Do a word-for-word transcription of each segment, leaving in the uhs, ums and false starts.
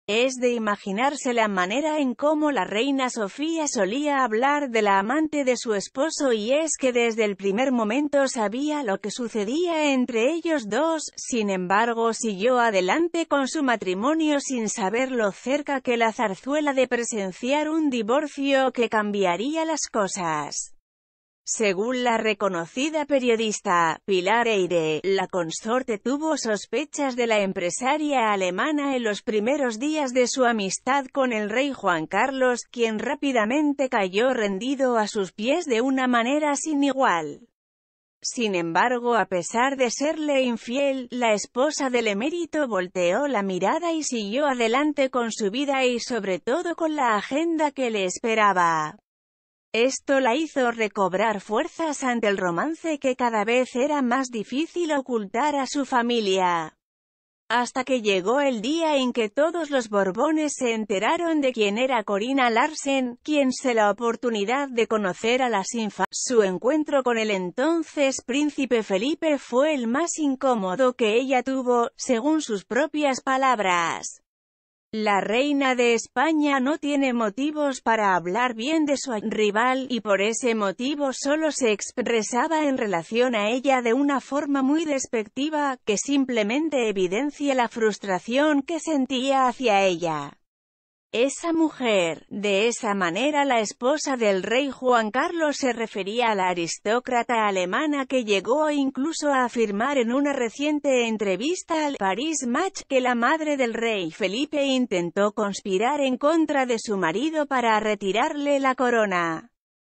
Es de imaginarse la manera en cómo la reina Sofía solía hablar de la amante de su esposo, y es que desde el primer momento sabía lo que sucedía entre ellos dos. Sin embargo, siguió adelante con su matrimonio sin saber lo cerca que la zarzuela de presenciar un divorcio que cambiaría las cosas. Según la reconocida periodista Pilar Eyre, la consorte tuvo sospechas de la empresaria alemana en los primeros días de su amistad con el rey Juan Carlos, quien rápidamente cayó rendido a sus pies de una manera sin igual. Sin embargo, a pesar de serle infiel, la esposa del emérito volteó la mirada y siguió adelante con su vida y sobre todo con la agenda que le esperaba. Esto la hizo recobrar fuerzas ante el romance que cada vez era más difícil ocultar a su familia. Hasta que llegó el día en que todos los Borbones se enteraron de quién era Corina Larsen, quien se la oportunidad de conocer a las infames. Su encuentro con el entonces príncipe Felipe fue el más incómodo que ella tuvo, según sus propias palabras. La reina de España no tiene motivos para hablar bien de su rival, y por ese motivo solo se expresaba en relación a ella de una forma muy despectiva, que simplemente evidencia la frustración que sentía hacia ella. Esa mujer, de esa manera la esposa del rey Juan Carlos se refería a la aristócrata alemana que llegó incluso a afirmar en una reciente entrevista al Paris Match que la madre del rey Felipe intentó conspirar en contra de su marido para retirarle la corona.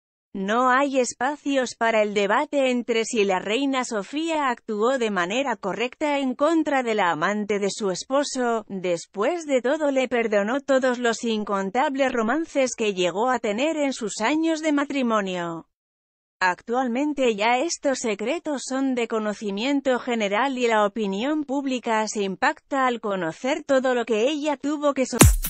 No hay espacios para el debate entre si la reina Sofía actuó de manera correcta en contra de la amante de su esposo. Después de todo, le perdonó todos los incontables romances que llegó a tener en sus años de matrimonio. Actualmente ya estos secretos son de conocimiento general y la opinión pública se impacta al conocer todo lo que ella tuvo que soportar.